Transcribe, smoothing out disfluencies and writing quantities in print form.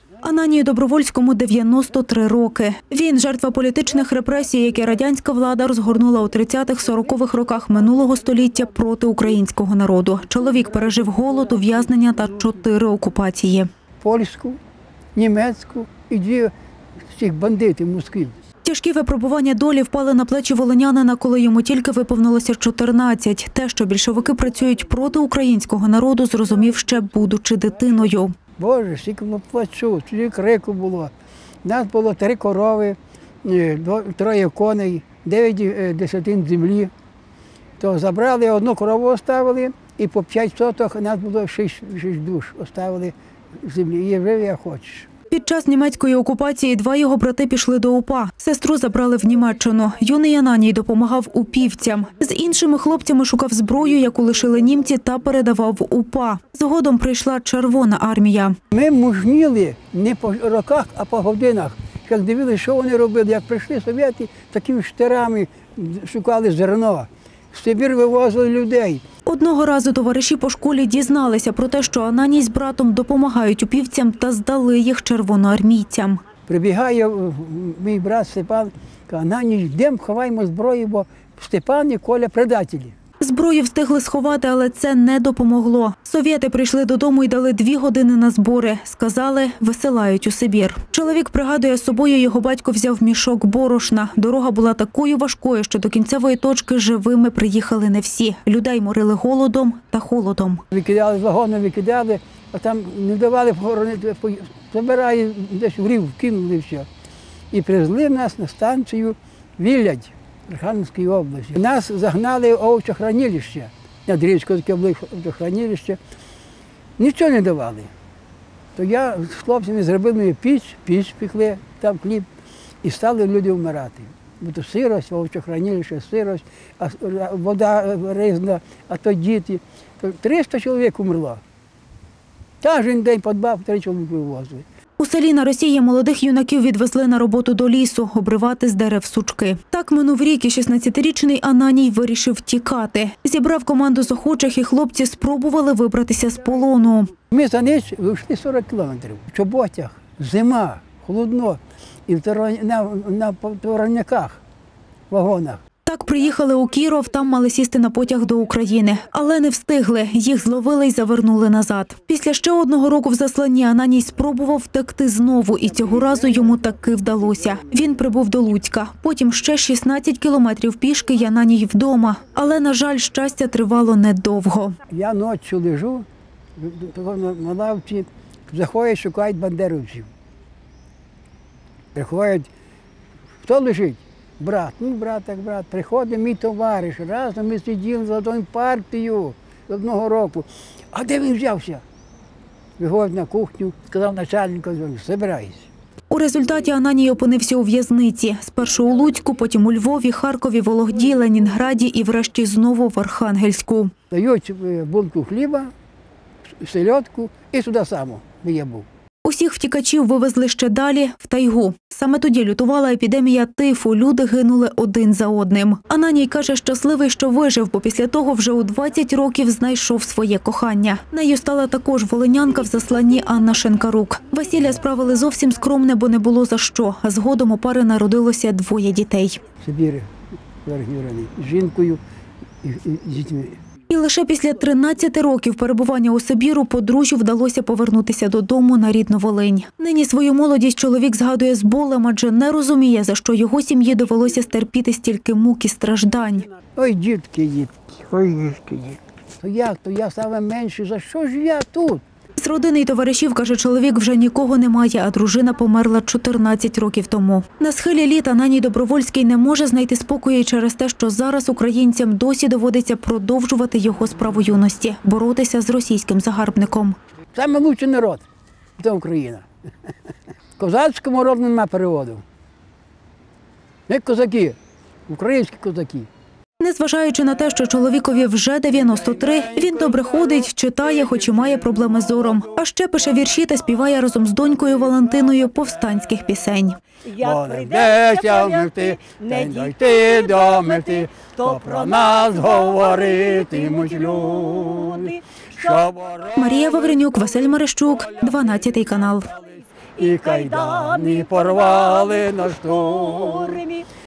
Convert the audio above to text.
Ананію Добровольському 93 роки. Він – жертва політичних репресій, які радянська влада розгорнула у 30-40-х роках минулого століття проти українського народу. Чоловік пережив голод, ув'язнення та 4 окупації. Польську, німецьку і 2 цих бандитів москвів. Тяжкі випробування долі впали на плечі волинянина, коли йому тільки виповнилося 14. Те, що більшовики працюють проти українського народу, зрозумів ще будучи дитиною. Боже, скільки було плачу, скільки крику було. У нас було 3 корови, 3 коней, 9 десятин землі. То забрали, 1 корову оставили, і по 5 соток у нас було 6 душ оставили землі. І жив, як хочеш. Під час німецької окупації 2 його брати пішли до УПА. Сестру забрали в Німеччину. Юний Ананій допомагав упівцям. З іншими хлопцями шукав зброю, яку лишили німці, та передавав в УПА. Згодом прийшла Червона армія. Ми мужніли не по роках, а по годинах. Як дивилися, що вони робили. Як прийшли совєти, такими штирами шукали зерно. В Сибір вивозили людей. Одного разу товариші по школі дізналися про те, що Ананій з братом допомагають упівцям, та здали їх червоноармійцям. Прибігає мій брат Степан, каже: Ананій, йдемо, ховаємо зброю, бо Степан і Коля – предателі. Зброю встигли сховати, але це не допомогло. Совєти прийшли додому і дали 2 години на збори. Сказали, висилають у Сибір. Чоловік пригадує, з собою його батько взяв мішок борошна. Дорога була такою важкою, що до кінцевої точки живими приїхали не всі. Людей морили голодом та холодом. Викидали, з вагону викидали, а там не давали похоронити. Забирали, десь в рів, кинули все. І привезли нас на станцію Вілядь Архангельської області. Нас загнали в овочохранилище. Над річкою таке було овочохранилище. Нічого не давали. То я з хлопцями зробив мені піч пекли, там хліб, і стали люди вмирати. Бо то сирость, овочохранилище, сирость, а вода різна, а то діти. То 300 чоловік умерло. Кожен день по 2-3 чоловіки вивозили. У селі на Росії молодих юнаків відвезли на роботу до лісу, обривати з дерев сучки. Так минув рік, і 16-річний Ананій вирішив тікати. Зібрав команду з охочих, і хлопці спробували вибратися з полону. Ми за ніч вийшли 40 кілометрів. В чоботях, зима, холодно, і на товарняках, вагонах. Так приїхали у Кіров, там мали сісти на потяг до України. Але не встигли, їх зловили й завернули назад. Після ще 1 року в засланні Ананій спробував втекти знову, і цього разу йому таки вдалося. Він прибув до Луцька. Потім ще 16 кілометрів пішки й Ананій вдома. Але, на жаль, щастя тривало недовго. Я ночі лежу на лавці, заходять, шукають бандерівців. Приходять, хто лежить? Брат, брат, так брат. Приходить мій товариш, разом ми сиділи за одною партією з 1 року. А де він взявся? Виходить на кухню, сказав начальнику, збирайся. У результаті Ананій опинився у в'язниці. Спершу у Луцьку, потім у Львові, Харкові, Вологді, Ленінграді і врешті знову в Архангельську. Дають булку хліба, селедку і сюди само, де я був. Усіх втікачів вивезли ще далі, в тайгу. Саме тоді лютувала епідемія тифу, люди гинули один за одним. Ананій каже, щасливий, що вижив, бо після того вже у 20 років знайшов своє кохання. Нею стала також волинянка в засланні Анна Шенкарук. Весілля справили зовсім скромне, бо не було за що. А згодом у пари народилося 2 дітей. В Сибірі, з жінкою і з дітьми. І лише після 13 років перебування у Сибіру подружжю вдалося повернутися додому на рідну Волинь. Нині свою молодість чоловік згадує з болем, адже не розуміє, за що його сім'ї довелося стерпіти стільки мук і страждань. Ой, дітки, ой, дітки. То я саме менший, за що ж я тут? З родини й товаришів, каже, чоловік вже нікого немає, а дружина померла 14 років тому. На схилі літ Ананій Добровольський не може знайти спокою через те, що зараз українцям досі доводиться продовжувати його справу юності – боротися з російським загарбником. Саме лучший народ – це Україна. Козацькому роду немає переводу. Ми козаки, українські козаки. Незважаючи на те, що чоловікові вже 93, він добре ходить, читає, хоч і має проблеми з зором. А ще пише вірші та співає разом з донькою Валентиною повстанських пісень. Як прийдеться вмерти, день дойти до мети, то про нас говоритимуть люди. Марія Вавренюк, Василь Марищук, 12 канал. і кайдани порвали на штурмі.